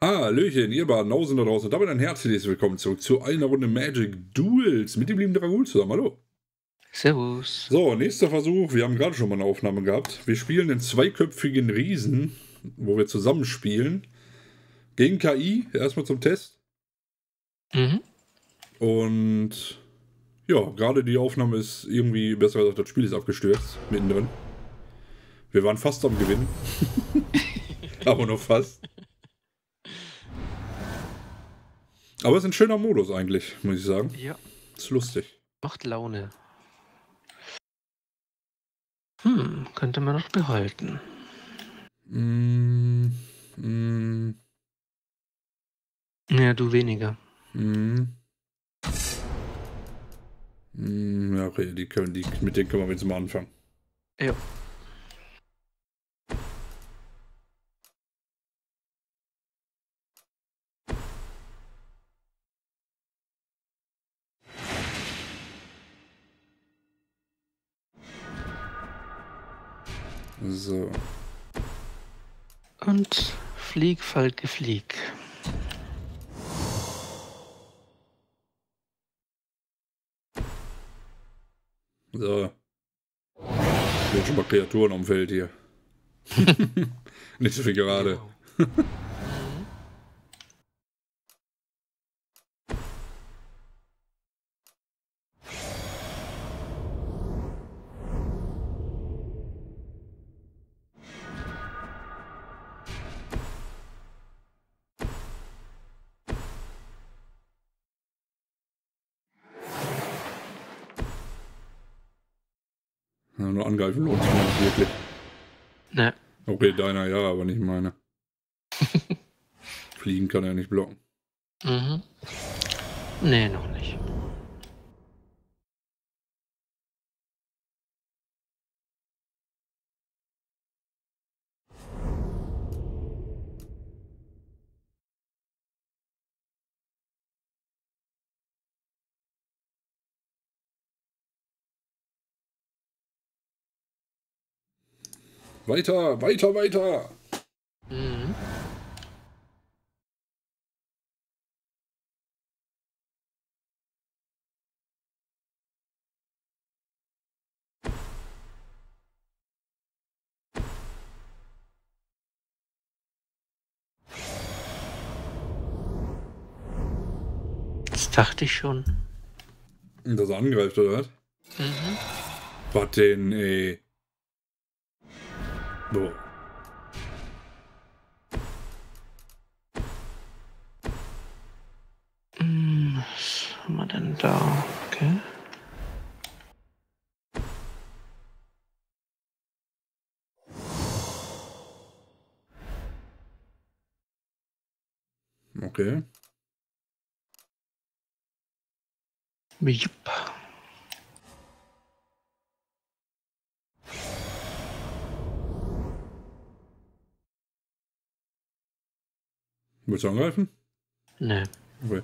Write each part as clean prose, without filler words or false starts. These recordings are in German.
Hallöchen, ihr Badenhausen da draußen. Und damit ein herzliches Willkommen zurück zu einer Runde Magic Duels mit dem lieben Dragul zusammen. Hallo. Servus. So, nächster Versuch. Wir haben gerade schon mal eine Aufnahme gehabt. Wir spielen den zweiköpfigen Riesen, wo wir zusammen spielen. Gegen KI, erstmal zum Test. Mhm. Und ja, gerade die Aufnahme ist irgendwie, besser gesagt, das Spiel ist abgestürzt, mittendrin. Wir waren fast am Gewinnen. Aber nur fast. Aber es ist ein schöner Modus eigentlich, muss ich sagen. Ja, Ist lustig. macht Laune. Könnte man noch behalten. Ja, du weniger. Ja, okay, mit denen können wir jetzt mal anfangen. Ja. So. Und Flieg, Falke, Flieg. So. Sind schon mal Kreaturen am Feld hier. Nicht so viel gerade. Genau. Ja, nur angreifen lohnt sich nicht wirklich. Ne. Okay, deiner ja, aber nicht meiner. Fliegen kann er nicht blocken. Nee, noch nicht. Weiter, weiter, weiter! Mhm. Das dachte ich schon. Dass er angreift, oder was? Mhm. Was denn, ey? Boah. Was haben wir denn da? Okay. Okay. Jupp. Willst du angreifen? Ne. Okay.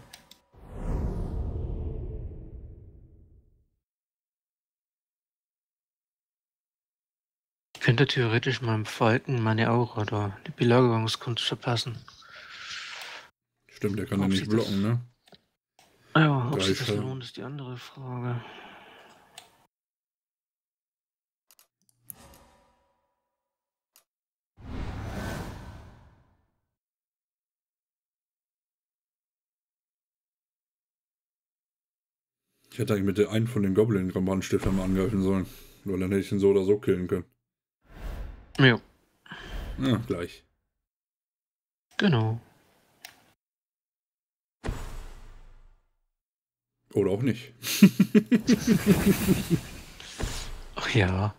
Ich könnte theoretisch meinem Falken meine Aura oder die Belagerungskunst verpassen. Stimmt, der kann ja Ob nicht sich blocken, ne? Ja, ob Drei sich das Schaden. lohnt, ist die andere Frage. Ich hätte eigentlich mit einen von den Goblin-Brandstiftern mal angreifen sollen. Weil dann hätte ich ihn so oder so killen können. Ja, Ja, gleich. genau. Oder auch nicht. Ach ja.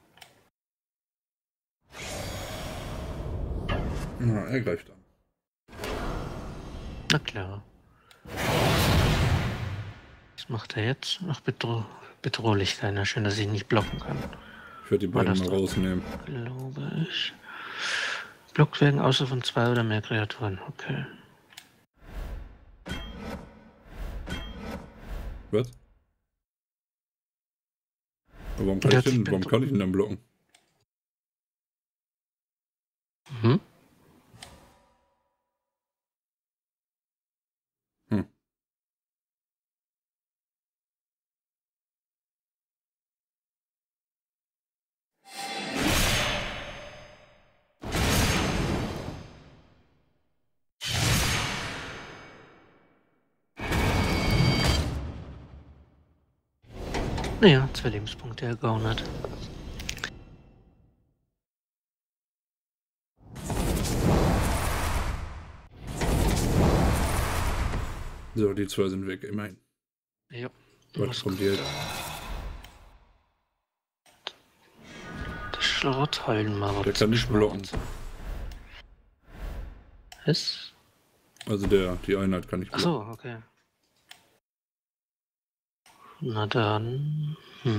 Ja, er greift an. Na klar. Was macht er jetzt? Ach, Bedrohlichkeit. Na schön, dass ich nicht blocken kann. Ich werde die beiden mal rausnehmen. Glaube ich. Blockt werden außer von 2 oder mehr Kreaturen. Okay. Was? Aber warum kann ich ihn dann blocken? Mhm. Naja, 2 Lebenspunkte ergaunert. So, die 2 sind weg, immerhin. Ja. Was kommt jetzt? Der Schrotthallenmarkt. Der kann nicht blocken. Was? Also die Einheit kann nicht blocken. Achso, okay. Na dann.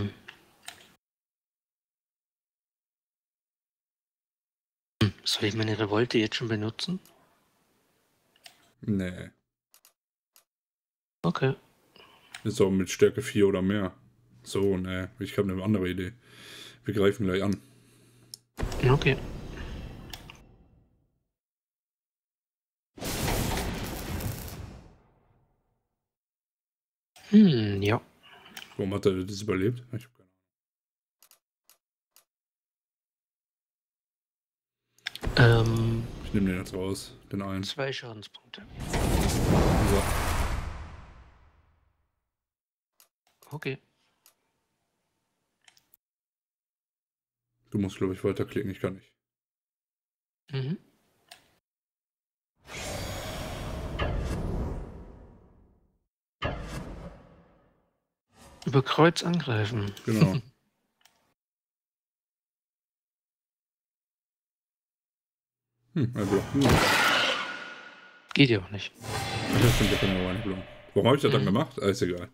Soll ich meine Revolte jetzt schon benutzen? Nee. Okay. Ist auch mit Stärke 4 oder mehr. So, nee. Ich habe eine andere Idee. Wir greifen gleich an. Okay. Ja. Warum hat er das überlebt? Ich hab keine Ahnung. Ich nehme den jetzt raus, den einen. 2 Schadenspunkte. So. Okay. Du musst, glaube ich, weiterklicken. Ich kann nicht. Mhm. Über Kreuz angreifen. Genau. Ein Block. Geht ja auch nicht. Ach, das stimmt, der kann ja auch eine Block. Warum habe ich das dann gemacht? Ist egal.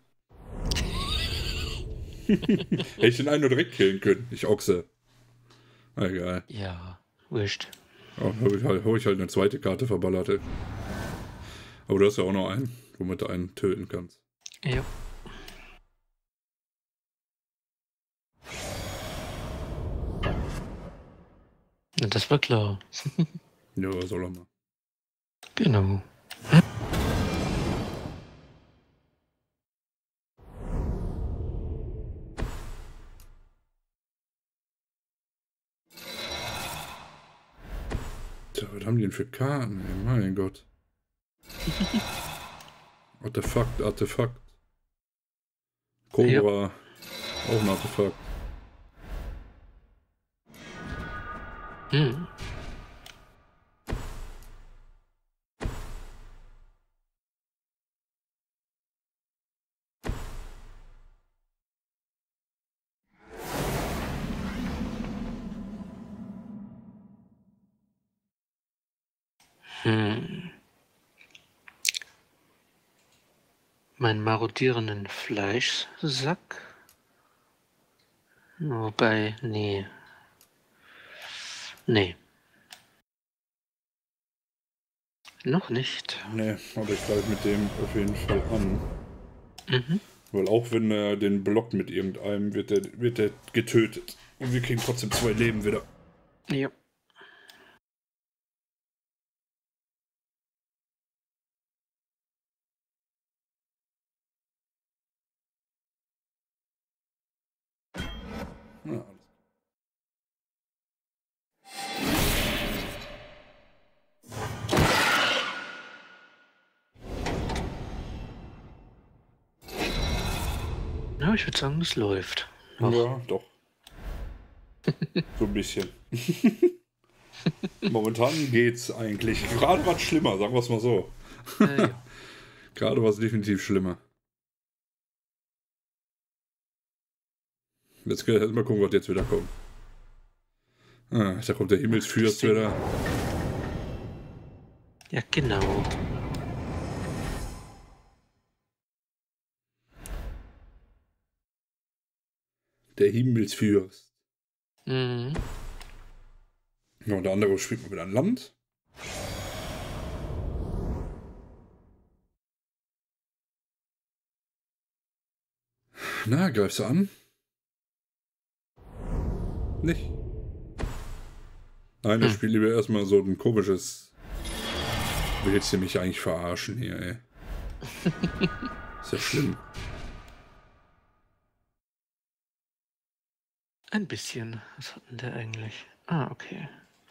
Hätte ich den einen nur direkt killen können. Ich Ochse. Egal. Ja, wurscht. Oh, hab ich halt eine zweite Karte verballert. Ey. Aber du hast ja auch noch einen, womit du einen töten kannst. Ja. Na, das war klar. Ja, was soll er mal. Genau. Tja, was haben die denn für Karten? Ey? Mein Gott. Artefakt. Cobra. Ja. Auch ein Artefakt. Meinen marodierenden Fleischsack. Wobei, nee. Nee. Noch nicht. Nee, aber ich greife mit dem auf jeden Fall an. Weil auch wenn er den blockt mit irgendeinem, wird der getötet. Und wir kriegen trotzdem 2 Leben wieder. Ja. Ja, Ja, ich würde sagen, es läuft. Noch. Ja, doch. So ein bisschen. Momentan geht's eigentlich. Gerade war es schlimmer, sagen wir es mal so. Ja. Gerade war es definitiv schlimmer. Jetzt können wir mal gucken, was jetzt wieder kommt. Da kommt der Himmelsfürst wieder. Ja, genau. Der Himmelsfürst. Mhm. Ja, und der andere spielt mal wieder an Land. Na, greifst du an? Nicht. Nein, ich spiele lieber erstmal so ein komisches. Willst du mich eigentlich verarschen hier, ey? Ist ja schlimm. Ein bisschen. Was hat denn der eigentlich? Okay.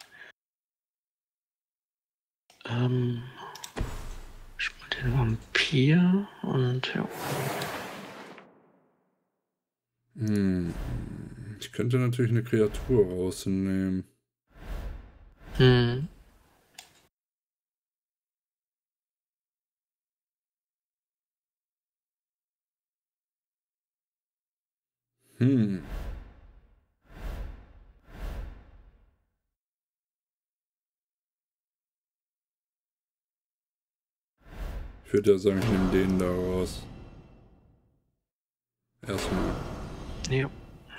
Ich mal den Vampir und ja. Hm. Ich könnte natürlich eine Kreatur rausnehmen. Hm. Hm. Ich würde ja sagen, ich nehme den da raus. Erstmal. Ja.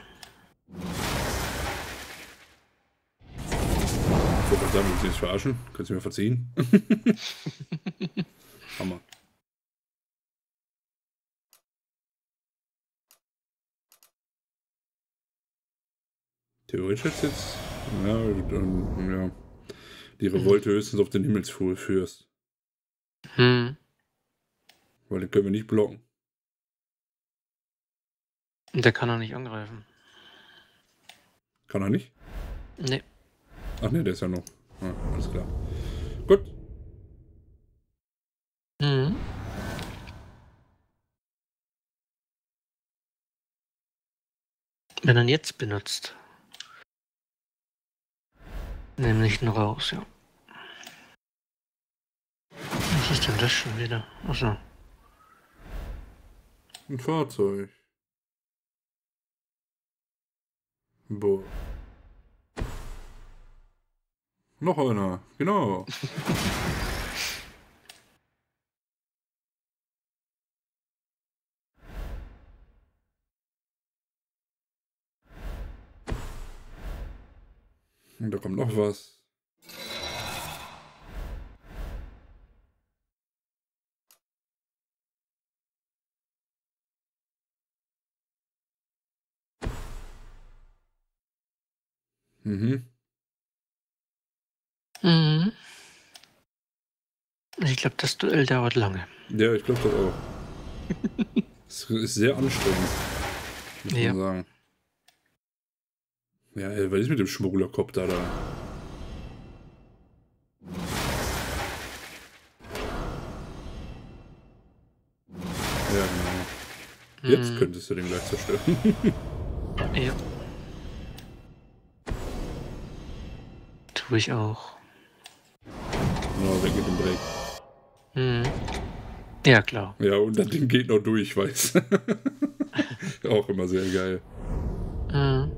Ich wollte gerade sagen, willst du mich verarschen? Kannst du mir verziehen? Hammer. Theoretisch jetzt. Ja, ja. Die Revolte höchstens auf den Himmelsfuhl führst. Hm. Weil den können wir nicht blocken. Der kann auch nicht angreifen. Kann er nicht? Nee. Ach ne, der ist ja noch. Ah, alles klar. Gut. Hm. Wenn er ihn jetzt benutzt. Nämlich nur raus, ja. Was ist denn das schon wieder? Achso. Ein Fahrzeug. Boah. Noch einer. Genau. Und da kommt noch was. Mhm. Mhm. Ich glaube, das Duell dauert lange. Ja, ich glaube das auch. Es ist sehr anstrengend, muss man sagen. Ja, ey, was ist mit dem Schmugglerkopf da? Ja, genau. Jetzt könntest du den gleich zerstören. Ja. Tue ich auch. Ja, weg mit dem Dreck. Mhm. Ja, klar. Ja, und das Ding geht noch durch, weiß. Auch immer sehr geil. Mhm.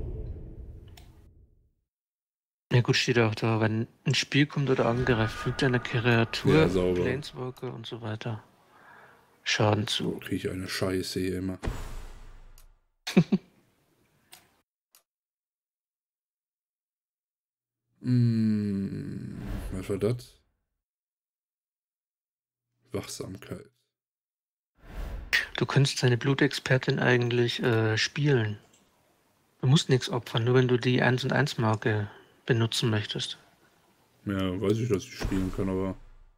Ja gut, steht auch da, wenn ein Spiel kommt oder angreift, fügt eine Kreatur, Ja, sauber. Planeswalker und so weiter Schaden zu. Kriege ich eine Scheiße hier immer. Was war das? Wachsamkeit. Du könntest deine Blutexpertin eigentlich spielen. Du musst nichts opfern, nur wenn du die 1 und 1 Marke benutzen möchtest. Ja, weiß ich, dass ich spielen kann, aber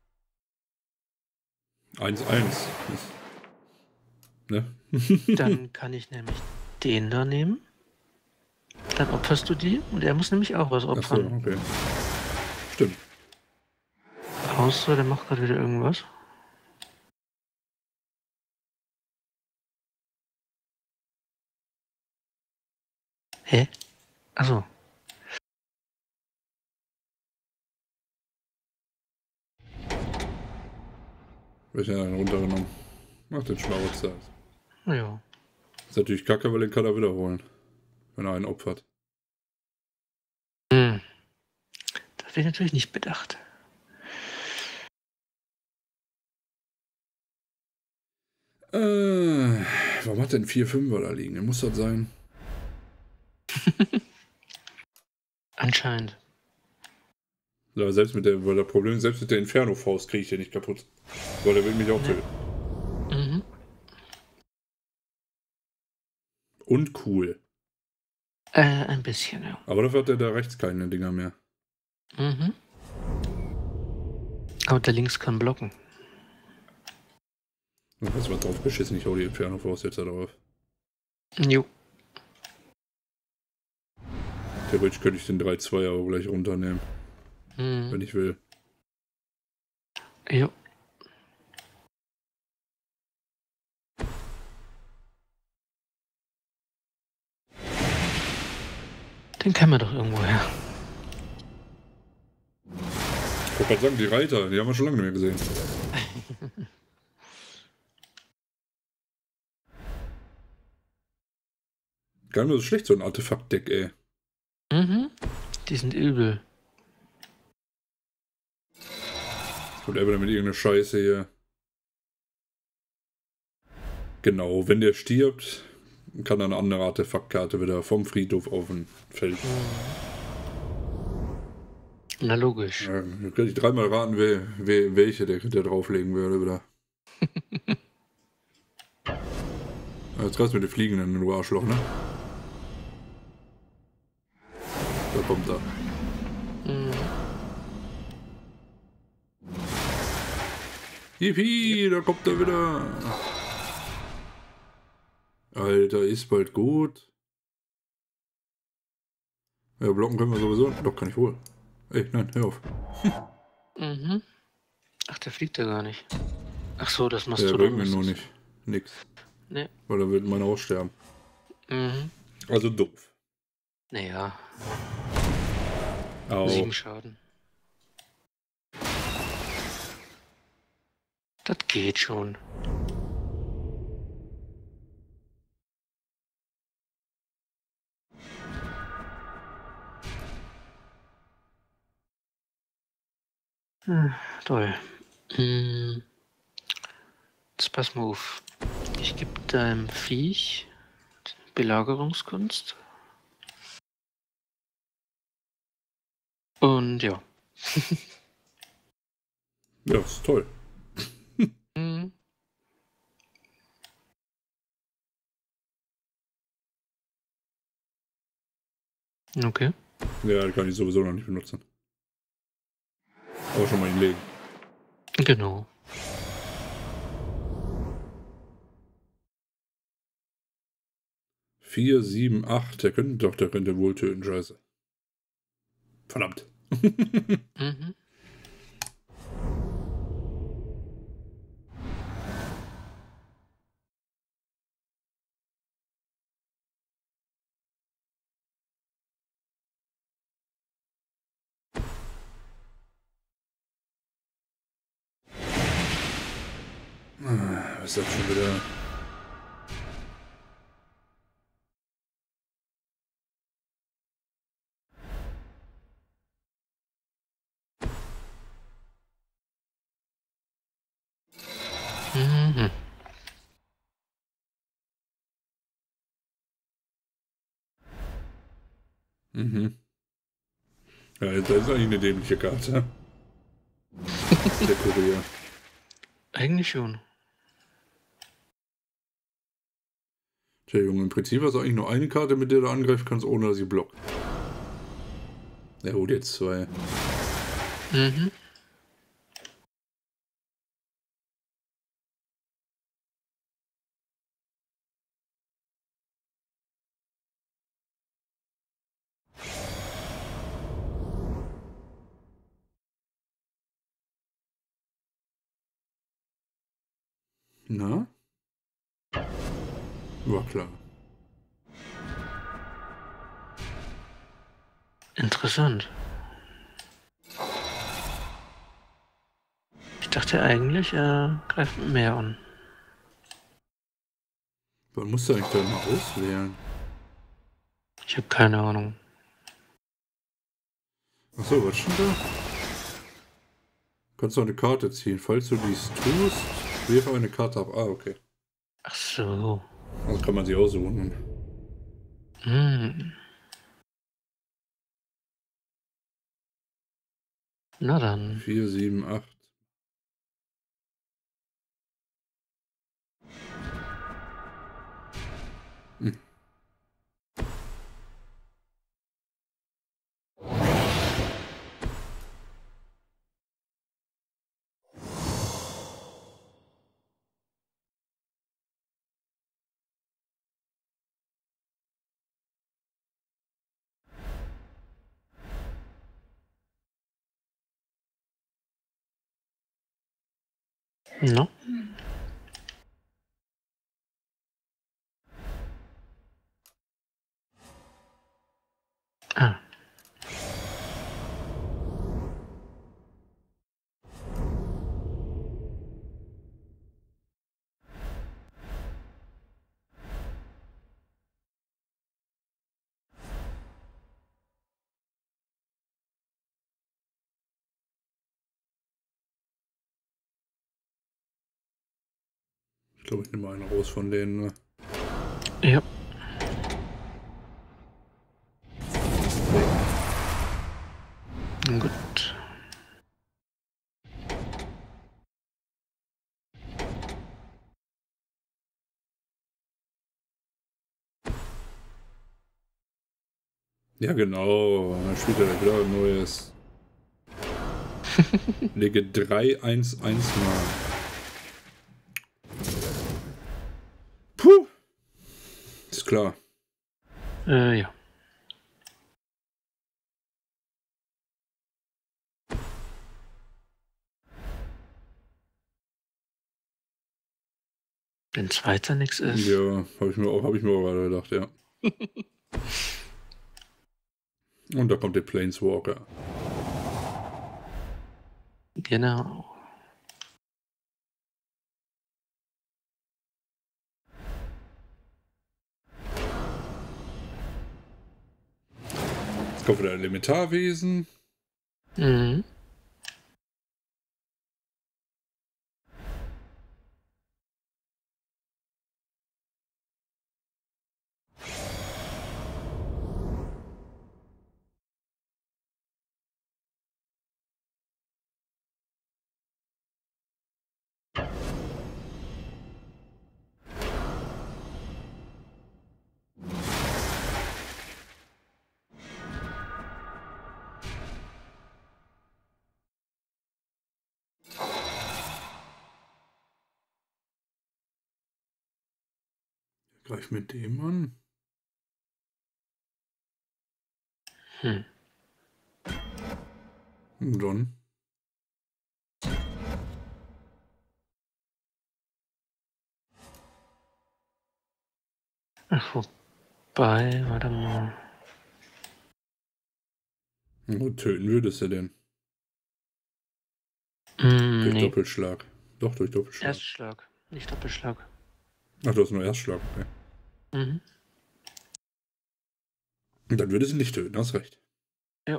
1-1. Ne? Dann kann ich nämlich den da nehmen. Dann opferst du die und er muss nämlich auch was Achso, opfern. okay. Stimmt. Außer der macht gerade wieder irgendwas. Hä? Achso. Ich habe einen runtergenommen. Mach den Schmarotzer. Ja. Ist natürlich kacke, weil den kann er wiederholen. Wenn er einen opfert. Hm. Das habe ich natürlich nicht bedacht. Warum hat denn 4-5er da liegen? Der muss das sein. Anscheinend. Ja, selbst mit der, weil das Problem ist, selbst mit der Inferno-Faust kriege ich den nicht kaputt. Weil der will mich auch töten. Mhm. Und cool. Ein bisschen, ja. Aber dafür hat er da rechts keine Dinger mehr. Mhm. Aber der links kann blocken. Da hast du was drauf geschissen, ich hau die Inferno-Faust jetzt da drauf. Jo. Theoretisch könnte ich den 3-2 aber gleich runternehmen. Wenn ich will. Jo. Den kennen wir doch irgendwo her. Ich wollte gerade sagen, die Reiter, die haben wir schon lange nicht mehr gesehen. Gar nicht mehr so schlecht, so ein Artefaktdeck, ey. Mhm. Die sind übel. Und er wieder mit irgendeiner Scheiße hier. Genau, wenn der stirbt, kann er eine andere Artefaktkarte wieder vom Friedhof auf ein Feld. Na logisch. Ja, kann ich dreimal raten, welche der drauflegen würde wieder. Jetzt reißt mir die Fliegenden, du Arschloch, ne? Da kommt er. Yippie, da kommt er wieder. Alter, ist bald gut. Ja, blocken können wir sowieso. Doch, kann ich wohl. Ey, nein, hör auf. Mhm. Ach, der fliegt ja gar nicht. Ach so, das machst Der du bringt mir nur nicht. Nix. Ne. Weil er wird meiner aussterben. Mhm. Also doof. Naja, Au. 7 Schaden. Das geht schon. Toll. Jetzt pass mal auf. Ich gebe deinem Viech Belagerungskunst. Und ja. Ja, ist toll. Mhm. Okay. Ja, kann ich sowieso noch nicht benutzen. Aber schon mal hinlegen. Genau. Vier, 7, 8. Der könnte wohl töten, scheiße. Verdammt. Mhm. Was ist das schon wieder? Mhm. Mhm. Ja, das ist eigentlich eine dämliche Karte. Der Kurier. Eigentlich schon. Tja, Junge, im Prinzip hast du eigentlich nur eine Karte, mit der du angreifen kannst, ohne dass sie blockt. Er holt jetzt 2. Mhm. Na? War klar. Interessant. Ich dachte eigentlich, er greift mehr an. Man muss eigentlich da mal auswählen. Ich habe keine Ahnung. Achso, was schon da? Kannst du eine Karte ziehen. Falls du dies tust, wirf eine Karte ab. Ah, okay. Ach so. Also kann man sie aussuchen. Hm. Na dann. 4, 7, 8. Hm. No. Ich glaube, ich nehme einen raus von denen. Ne? Ja. Gut. Ja, genau. Dann spielt er wieder ein neues. Lege 3-1-1 mal. Puh. Ist klar. Ja. Wenn es weiter nichts ist. Ja, habe ich mir auch gerade gedacht, ja. Und da kommt der Planeswalker. Genau. Jetzt kommt wieder ein Elementarwesen. Mhm. Greif mit dem an. Und dann. Ach, wobei, warte mal. Wo töten würdest du denn? Durch Nee. Doppelschlag. Doch, durch Doppelschlag. Erstschlag, nicht Doppelschlag. Ach, du hast nur Erstschlag, okay. Mhm. Und dann würde sie nicht töten, hast recht. Ja.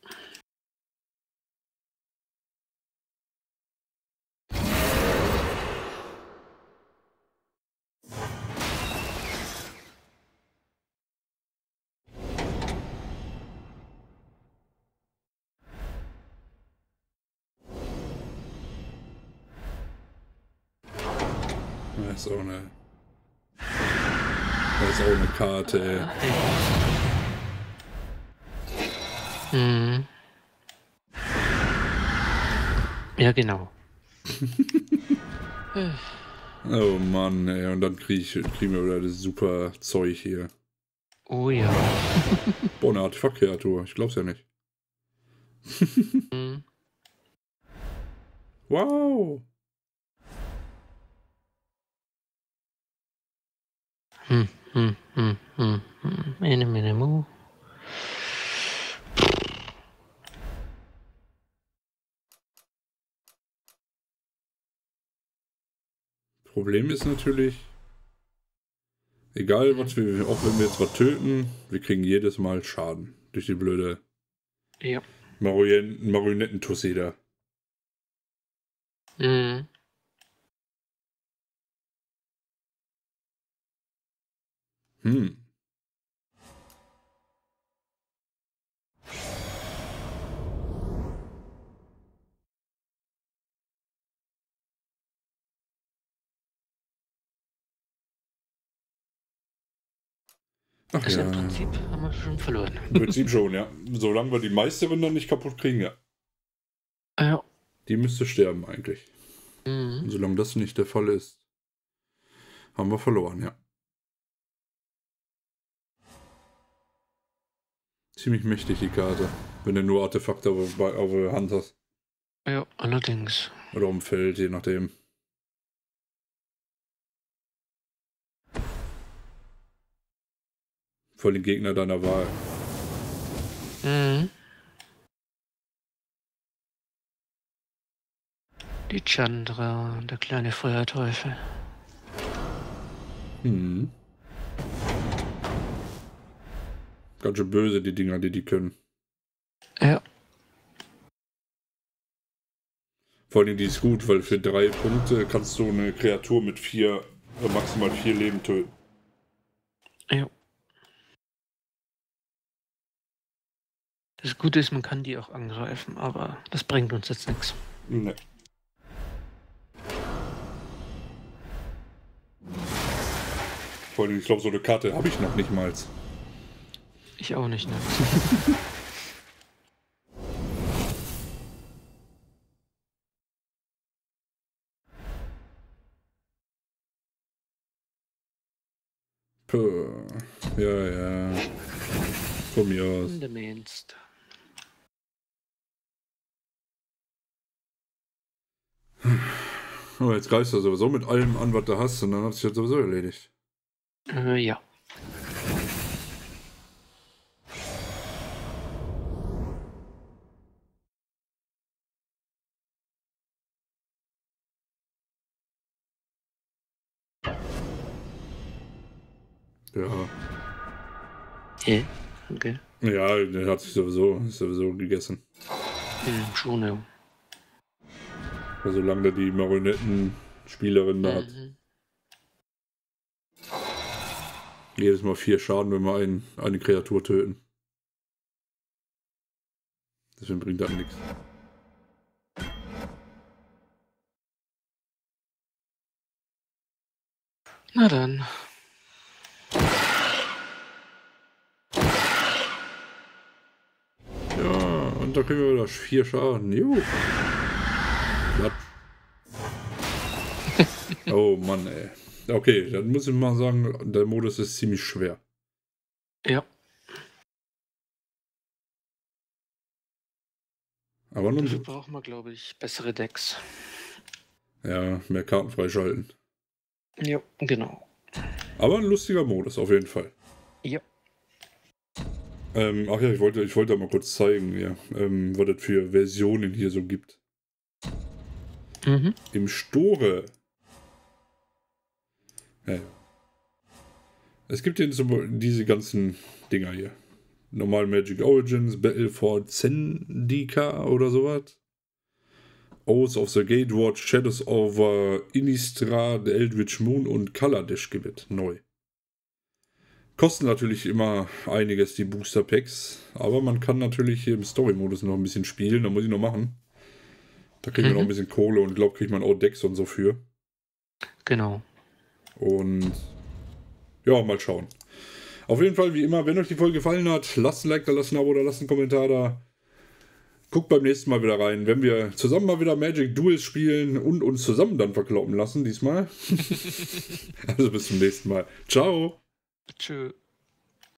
Das ist auch eine. Das ist auch eine Karte, ey. Mhm. Ja, genau. Oh Mann, ey. Und dann kriegen wir wieder das super Zeug hier. Oh ja. Boah, eine Artefakt-Kreatur. Ich glaub's ja nicht. Mhm. Wow. Mu. Problem ist natürlich, egal was wir, auch wenn wir jetzt was töten, wir kriegen jedes Mal Schaden durch die blöde Ja. Marionettentussi da. Mhm. Ach Also ja. im Prinzip haben wir schon verloren. Im Prinzip schon, ja. Solange wir die Meisterin dann nicht kaputt kriegen, ja. Ja. Die müsste sterben eigentlich. Mhm. Und solange das nicht der Fall ist, haben wir verloren, ja. Ziemlich mächtig die Karte, wenn du nur Artefakte auf der Hand hast. Ja, allerdings. Oder auf dem Feld, je nachdem. Vor den Gegner deiner Wahl. Mhm. Die Chandra, der kleine Feuerteufel. Ganz schön böse, die Dinger, die können. Ja. Vor allem die ist gut, weil für 3 Punkte kannst du eine Kreatur mit maximal 4 Leben töten. Ja. Das Gute ist, man kann die auch angreifen, aber das bringt uns jetzt nichts. Ne. Vor allem, ich glaube, so eine Karte habe ich noch nicht mal. Ich auch nicht, ne? Puh. Ja. Von mir aus. Demnächst. Oh, jetzt greifst du sowieso mit allem an, was du hast, und dann hat sich das sowieso erledigt. Ja. Ja. Okay. Ja, der hat sich sowieso gegessen. Schon, ja. Also solange der die Marionettenspielerin da hat. Jedes Mal 4 Schaden, wenn wir eine Kreatur töten. Deswegen bringt das nichts. Na dann. Ja, und da kriegen wir wieder 4 Schaden. Juhu. Oh Mann, ey. Okay, dann muss ich mal sagen, der Modus ist ziemlich schwer. Ja. Aber nun. Dafür brauchen wir, glaube ich, bessere Decks. Ja, mehr Karten freischalten. Ja, genau. Aber ein lustiger Modus, auf jeden Fall. Ja. Ach ja, ich wollte mal kurz zeigen, ja, was es für Versionen hier so gibt. Im Store. Ja. Es gibt hier diese ganzen Dinger hier. Normal Magic Origins, Battle for Zendika oder sowas. Oaths of the Gatewatch, Shadows over Innistrad, The Eldritch Moon und Kaladesh gibt es neu. Kosten natürlich immer einiges, die Booster Packs, aber man kann natürlich hier im Story-Modus noch ein bisschen spielen, da muss ich noch machen. Da kriegen wir noch ein bisschen Kohle und glaube, kriegt man auch Decks und so für. Genau. Und ja, mal schauen. Auf jeden Fall, wie immer, wenn euch die Folge gefallen hat, lasst ein Like da, lasst ein Abo da, lasst einen Kommentar da. Guckt beim nächsten Mal wieder rein, wenn wir zusammen mal wieder Magic Duels spielen und uns zusammen dann verkloppen lassen diesmal. Also bis zum nächsten Mal. Ciao. Tschö.